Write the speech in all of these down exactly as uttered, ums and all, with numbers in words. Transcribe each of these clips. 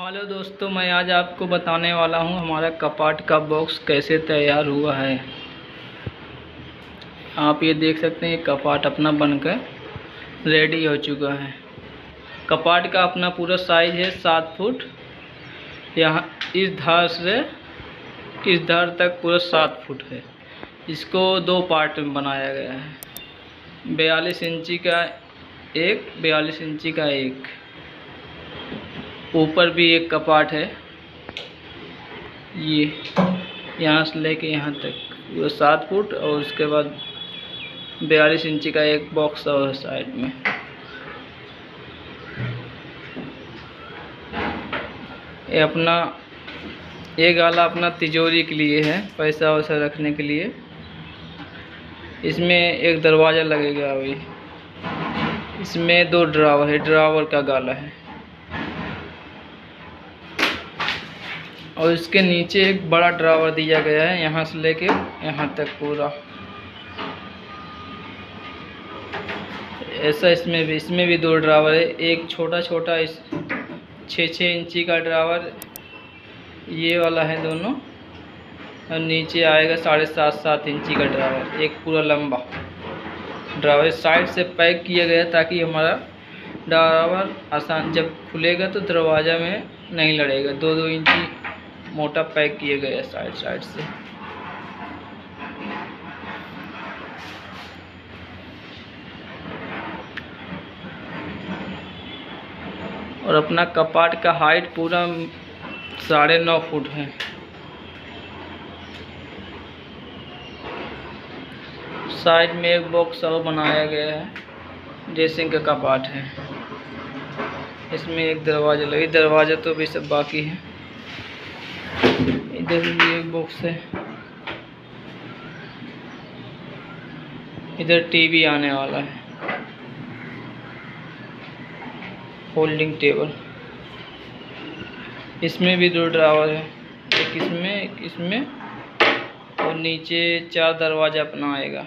Hello दोस्तों, मैं आज आपको बताने वाला हूं हमारा कपाट का बॉक्स कैसे तैयार हुआ है। आप ये देख सकते हैं, कपाट अपना बनकर रेडी हो चुका है। कपाट का अपना पूरा साइज है सात फुट। यहाँ इस धार से इस धार तक पूरा सात फुट है। इसको दो पार्ट में बनाया गया है, बयालीस इंची का एक, बयालीस इंची का एक। ऊपर भी एक कपाट है, ये यहाँ से लेके यहाँ तक वो सात फुट और उसके बाद बयालीस इंची का एक बॉक्स और साइड में। ये अपना ये गाला अपना तिजोरी के लिए है, पैसा वैसा रखने के लिए। इसमें एक दरवाज़ा लगेगा अभी। इसमें दो ड्रावर है, ड्रावर का गाला है। और इसके नीचे एक बड़ा ड्रावर दिया गया है, यहाँ से लेके यहाँ तक पूरा। ऐसा इसमें भी इसमें भी दो ड्रावर है, एक छोटा छोटा इस छः छः इंची का ड्रावर ये वाला है दोनों, और नीचे आएगा साढ़े सात सात इंची का ड्रावर, एक पूरा लंबा ड्रावर। साइड से पैक किया गया ताकि हमारा ड्रावर आसान जब खुलेगा तो दरवाज़ा में नहीं लड़ेगा। दो दो इंची मोटा पैक किया गया साइड साइड से। और अपना कपाट का हाइट पूरा साढ़े नौ फुट है। साइड में एक बॉक्स और बनाया गया है, ड्रेसिंग का कपाट है। इसमें एक दरवाज़ा लगे, दरवाज़ा तो भी सब बाकी है। इधर भी एक बॉक्स है, इधर टीवी आने वाला है, फोल्डिंग टेबल। इसमें भी दो ड्रावर है, एक इसमें एक इसमें, और नीचे चार दरवाजा अपना आएगा।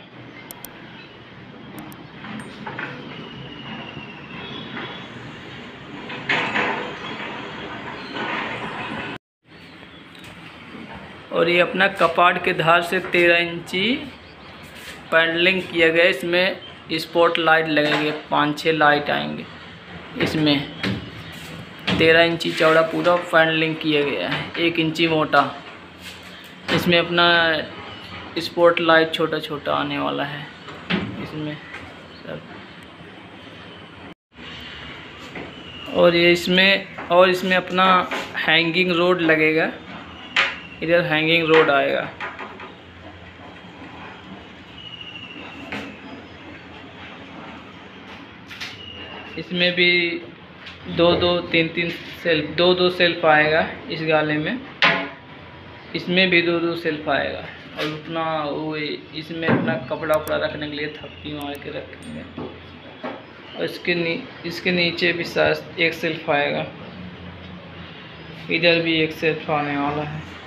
और ये अपना कपाट के धार से तेरह इंची पैनलिंग किया गया। इसमें स्पॉट लाइट लगेंगे, पाँच छः लाइट आएंगे। इसमें तेरह इंची चौड़ा पूरा पैनलिंग किया गया है, एक इंची मोटा। इसमें अपना स्पॉट लाइट छोटा छोटा आने वाला है इसमें सब। और ये इसमें और इसमें अपना हैंगिंग रोड लगेगा, इधर हैंगिंग रोड आएगा। इसमें भी दो दो तीन तीन सेल्फ दो दो सेल्फ आएगा इस गाले में। इसमें भी दो दो सेल्फ आएगा। और अपना वो इसमें अपना कपड़ा उपड़ा रखने के लिए थप्पी मार के रखेंगे। और इसके नी इसके नीचे भी शायद एक सेल्फ आएगा। इधर भी एक सेल्फ आने वाला है।